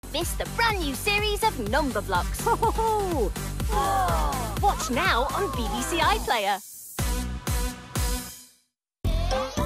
miss the brand new series of Number Blocks. Ho! Watch now on BBC iPlayer.